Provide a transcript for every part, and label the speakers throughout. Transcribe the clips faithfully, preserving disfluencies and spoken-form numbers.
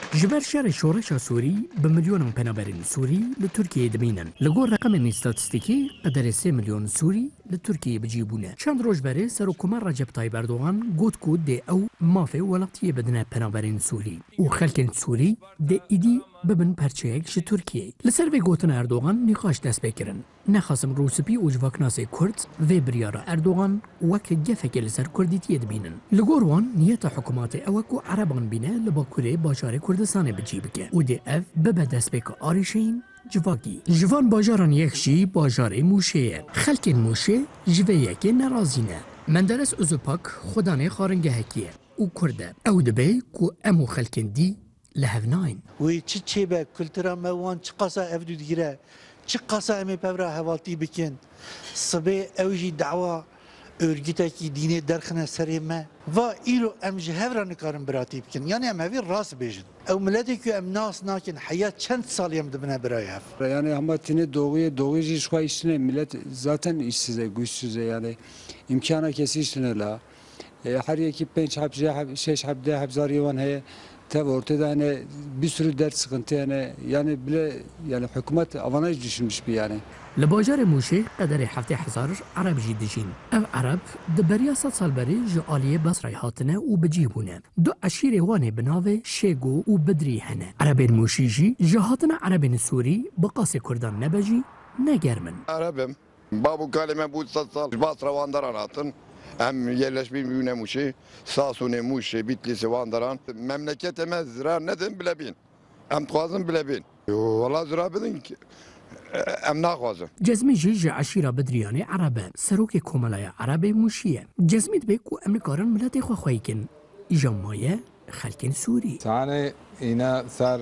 Speaker 1: جبر شهر شورش سوری به میلیون پناهجویان سوری لترکیه دبینن. لگور رقم استاتستیکی قدر سه میلیون سوری لترکیه بجیبونه. چند روز بره سرکومر رجب طیب اردوغان گفت کود ده او مافه ولقتیه بدن پناهجویان سوری و خلک سوری ده ایدی ببن پرچه‌اش ترکیه. لسر و گوتن اردوغان نقاش دست بکرن. نخاسم روسپی و جواکناس کرد و بریار اردوغان وک جفک لسر کردیتی دبینن. لگور وان نیت حکومت اوکو عربان بینه لباکوره باشار کردستان بجیبکه و ده اف ببه دست بک آریشین جواگی. جوان باجاران یکشی باجار موشه. خلک موشه جویه که نرازینه. مندرس ازوپاک خدانه خارنگه هکیه. او کرده. او دبی کو امو خلکن دی لهف ناین.
Speaker 2: وی چی چی به کلترا موان چی قصا افدو دیره چی قصا امی پبرا حوالی بکن صبح اوجی دعوا örgüte ki dine derkhine serime ve ilo em jehevra nikarin birati bikin yani em hevi rast bejin ev milleti ki em nas nakin hayat çend sal yem dibine birayef
Speaker 3: yani ama tine doğuya doğuya işe işine millet zaten işsize güçsüze yani imkana kesi işine la her iki penç habje şeş habde habzar yavan he tabi ortada hani bir sürü dert sıkıntı yani yani bile yani hükümet avantaj düşünmüş bir yani.
Speaker 1: لباجار موشه قدر هفته هزار عرب جی دجین. او عرب دبریا صد سال بری جالیه بصری هاتنه و بجیبونه. دو عشیر وانه بناوه شیگو و بدری هنه. عرب موشی جی جهاتنا عرب سوری بقاس کردان نبجی نگرمن.
Speaker 4: عربم بابو کلمه بود صد سال بصره واندران هاتن. هم yerleşmiş büyüne muşi, Sasune muşi, Bitlis'i vandaran. Memleketime zira nedim bile bin. Hem tuazım bile bin. Valla zira bilin ki. ام ناخوازم
Speaker 1: جزمی جی عشیره بدریانه عربه سروک کوملای عربه موشیه جزمید به کو امریکارن ملت خو خویکن جمعیه خلکن سوری
Speaker 5: تعاني اینا سر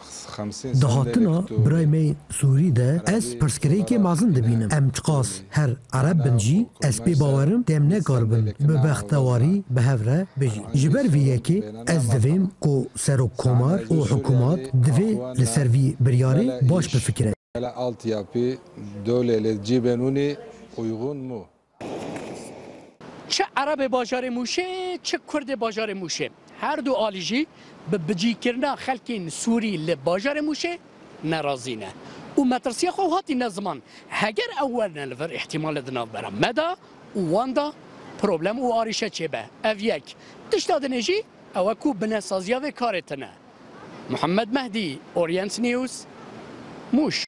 Speaker 6: دهاتنا برای می سوری ده از پرسکری که مازن دبینم ام چقاس هر عرب بنجی از بی باورم دم نگاربن به بختواری به هفره بجی جبر ویه که از دویم کو سرو کمار و حکومت دوی لسروی بریاره باش بفکره
Speaker 5: altyapı döleyle cibenuni uygun mu?
Speaker 1: چه عرب باجار موشه چه کرد باجار موشه هر دو آلیجی به بجی کرنا خلکین سوری ل باجار موشه نرازینه و مترسیه خو هاتی نظمان هگر اول نلفر احتمال دناف برم مدا و واندا پروبلم و آریشه چه به او یک تشتاد نجی او کو بنسازیا و کارتنه محمد مهدی اورینت نیوز موش